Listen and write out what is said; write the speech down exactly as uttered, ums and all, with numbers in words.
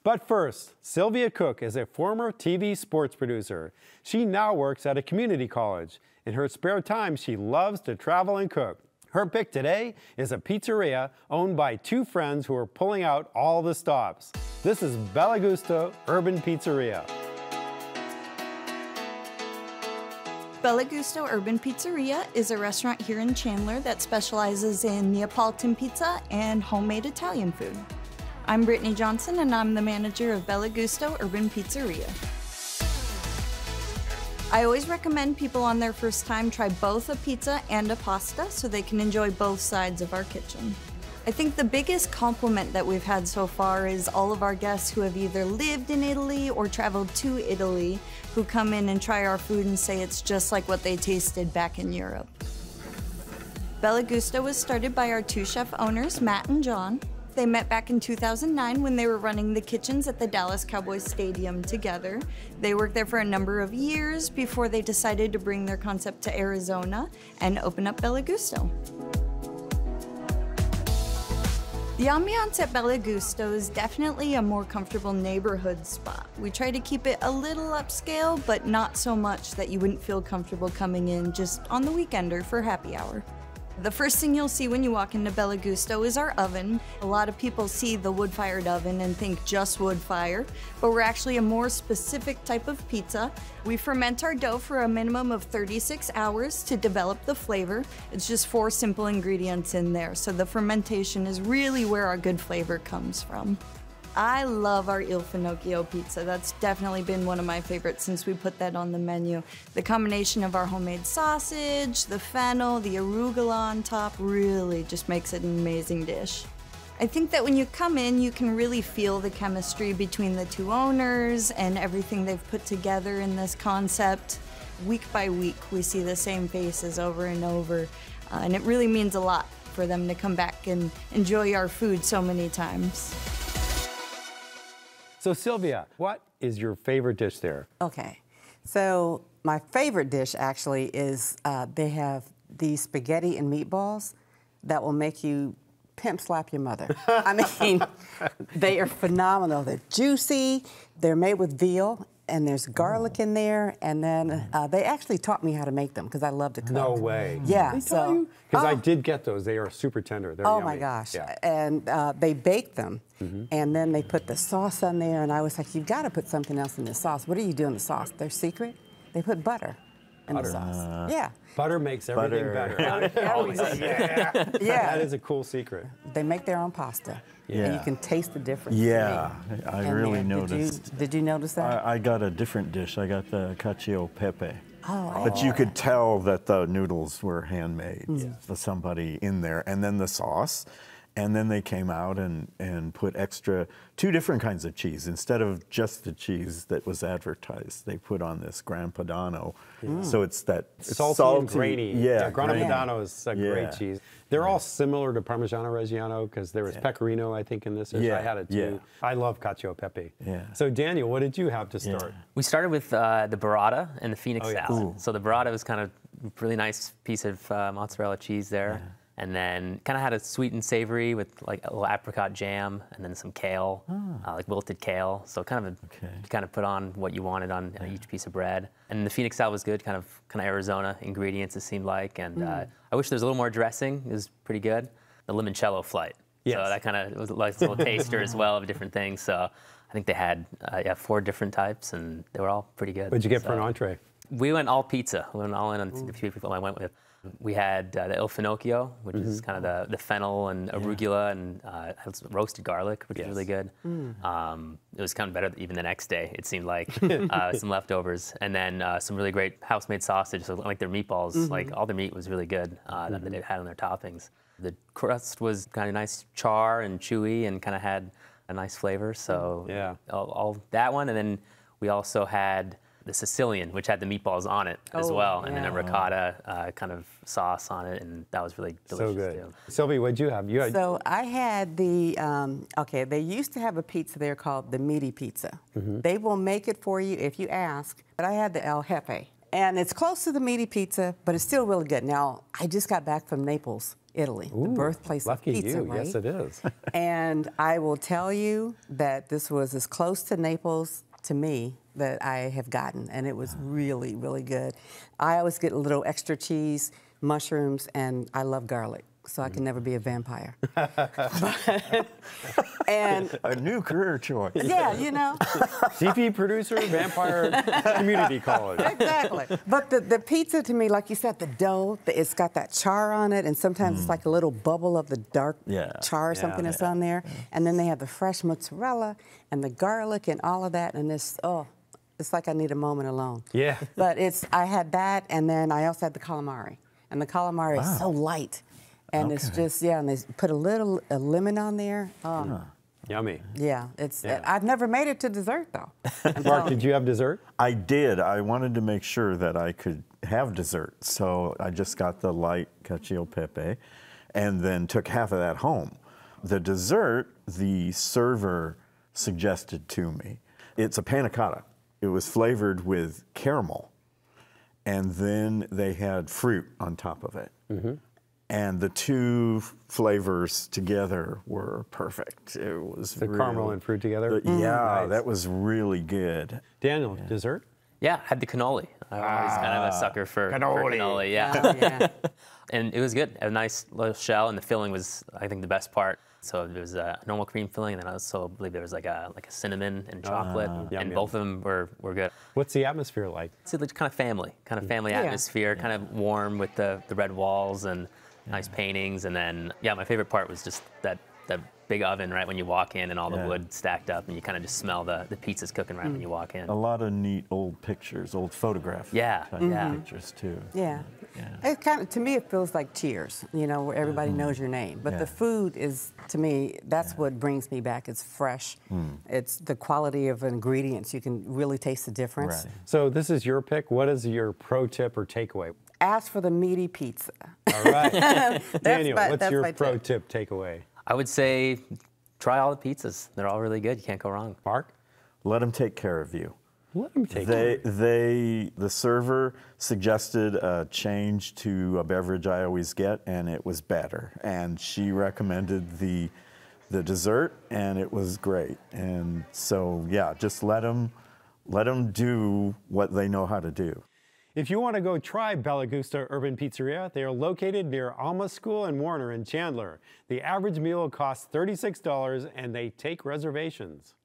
But first, Sylvia Cook is a former T V sports producer. She now works at a community college. In her spare time, she loves to travel and cook. Her pick today is a pizzeria owned by two friends who are pulling out all the stops. This is Gusto Urban Pizzeria. Gusto Urban Pizzeria is a restaurant here in Chandler that specializes in Neapolitan pizza and homemade Italian food. I'm Brittany Johnson, and I'm the manager of Gusto Urban Pizzeria. I always recommend people on their first time try both a pizza and a pasta so they can enjoy both sides of our kitchen. I think the biggest compliment that we've had so far is all of our guests who have either lived in Italy or traveled to Italy who come in and try our food and say it's just like what they tasted back in Europe. Gusto was started by our two chef owners, Matt and John. They met back in two thousand nine when they were running the kitchens at the Dallas Cowboys stadium together. They worked there for a number of years before they decided to bring their concept to Arizona and open up Gusto. The ambiance at Gusto is definitely a more comfortable neighborhood spot. We try to keep it a little upscale, but not so much that you wouldn't feel comfortable coming in just on the weekend or for happy hour. The first thing you'll see when you walk into Gusto is our oven. A lot of people see the wood-fired oven and think just wood fire, but we're actually a more specific type of pizza. We ferment our dough for a minimum of thirty-six hours to develop the flavor. It's just four simple ingredients in there, so the fermentation is really where our good flavor comes from. I love our Il Finocchio pizza. That's definitely been one of my favorites since we put that on the menu. The combination of our homemade sausage, the fennel, the arugula on top really just makes it an amazing dish. I think that when you come in, you can really feel the chemistry between the two owners and everything they've put together in this concept. Week by week, we see the same faces over and over, uh, and it really means a lot for them to come back and enjoy our food so many times. So Sylvia, what is your favorite dish there? Okay, so my favorite dish actually is uh, they have these spaghetti and meatballs that will make you pimp slap your mother. I mean, they are phenomenal. They're juicy, they're made with veal, and there's garlic in there, and then uh, they actually taught me how to make them because I love to cook. No way. Yeah. They so because oh. I did get those. They are super tender. They're oh yummy. my gosh. Yeah. And uh, they bake them, mm-hmm. and then they put the sauce on there, and I was like, you've got to put something else in the sauce. What are you doing in the sauce? Their secret? They put butter in butter. the sauce. Uh, yeah. Butter makes everything butter. better. Always. Yeah. Yeah. That is a cool secret. They make their own pasta. Yeah. And you can taste the difference. Yeah, I in really there. noticed. Did you, did you notice that? I, I got a different dish. I got the cacio e pepe. Oh, But you could tell that the noodles were handmade Mm. for somebody in there. And then the sauce. And then they came out and, and put extra, two different kinds of cheese. Instead of just the cheese that was advertised, they put on this Gran Padano. Mm. So it's that It's all salty, grainy. Yeah, yeah Grana grainy. Padano is a Yeah. great cheese. They're all similar to Parmigiano Reggiano because there was Yeah. pecorino, I think, in this dish. Yeah, I had it too. yeah. I love cacio e pepe. Yeah. So Daniel, what did you have to start? Yeah. We started with uh, the burrata and the Phoenix Oh, yeah. salad. Ooh. So the burrata was kind of a really nice piece of uh, mozzarella cheese there. Yeah. And then kind of had a sweet and savory with like a little apricot jam and then some kale, uh, like wilted kale. So kind of a, Okay. you kind of put on what you wanted on uh, each piece of bread. And the Phoenix salad was good, kind of kind of Arizona ingredients it seemed like. And Mm. uh, I wish there was a little more dressing. It was pretty good. The limoncello flight. Yes. So that kind of was like a little taster as well of different things. So I think they had uh, yeah, four different types and they were all pretty good. What'd you get so, for an entree? We went all pizza. We went all in on the few people I went with. We had uh, the Il Finocchio, which mm-hmm. is kind of the, the fennel and arugula, and uh, had some roasted garlic, which yes. was really good. Mm. Um, it was kind of better even the next day, it seemed like. uh, some leftovers. And then uh, some really great house-made sausage, so like their meatballs, mm-hmm. like all their meat was really good uh, mm-hmm. that they had on their toppings. The crust was kind of nice char and chewy and kind of had a nice flavor, so yeah. all, all that one. And then we also had the Sicilian, which had the meatballs on it as Oh, well, and yeah. then a ricotta uh, kind of sauce on it, and that was really delicious So good. too. Sylvie, what'd you have? You had So I had the, um, okay, they used to have a pizza there called the meaty pizza. Mm-hmm. They will make it for you if you ask, but I had the El Jefe. And it's close to the meaty pizza, but it's still really good. Now, I just got back from Naples, Italy, Ooh, the birthplace lucky of pizza, you. right? Yes, it is. And I will tell you that this was as close to Naples to me that I have gotten, and it was really, really good. I always get a little extra cheese, mushrooms, and I love garlic, so I can never be a vampire. But, and A new career choice. yeah, you know. T V producer, vampire, community college. Exactly. But the, the pizza to me, like you said, the dough, the, it's got that char on it, and sometimes it's like a little bubble of the dark Yeah. char or Yeah. something that's on there. And then they have the fresh mozzarella and the garlic and all of that, and it's, oh, it's like I need a moment alone. Yeah. But it's, I had that, and then I also had the calamari. And the calamari Wow. is so light. And it's Okay. just, yeah, and they put a little a lemon on there. Oh, Yummy. yeah, it's, Yeah. I've never made it to dessert, though. I'm Mark, telling did you have dessert? I did. I wanted to make sure that I could have dessert, so I just got the light cacio e pepe and then took half of that home. The dessert, the server suggested to me, it's a panna cotta. It was flavored with caramel, and then they had fruit on top of it. Mm-hmm. And the two flavors together were perfect. It was The really, caramel and fruit together? the- yeah, Nice. that was really good. Daniel, dessert? Yeah, I had the cannoli. I'm always kind of a sucker for for cannoli. cannoli. Yeah. Oh, yeah. And it was good. A nice little shell, and the filling was, I think, the best part. So there was a normal cream filling, and then I also believe there was like a like a cinnamon and chocolate, yum, and yum. both of them were, were good. What's the atmosphere like? It's like kind of family, kind of family Yeah. atmosphere, kind of warm with the, the red walls and nice paintings. And then, yeah, my favorite part was just that, that big oven right when you walk in and all Yeah. the wood stacked up, and you kind of just smell the, the pizzas cooking right when you walk in. A lot of neat old pictures, old photograph Yeah, type yeah. pictures too. Yeah. Yeah. It kind of, to me, it feels like Cheers, you know, where everybody knows your name. But Yeah. the food is, to me, that's what brings me back. It's fresh. It's the quality of ingredients. You can really taste the difference. Right. So this is your pick. What is your pro tip or takeaway? Ask for the meaty pizza. All right. Daniel, my- what's that's your my pro tip. tip takeaway? I would say try all the pizzas. They're all really good. You can't go wrong. Mark? Let them take care of you. Let him take They, it. they, the server suggested a change to a beverage I always get, and it was better. And she recommended the, the dessert, and it was great. And so, yeah, just let them, let them do what they know how to do. If you want to go try Bella Gusto Urban Pizzeria, they are located near Alma School and Warner in Chandler. The average meal costs thirty-six dollars, and they take reservations.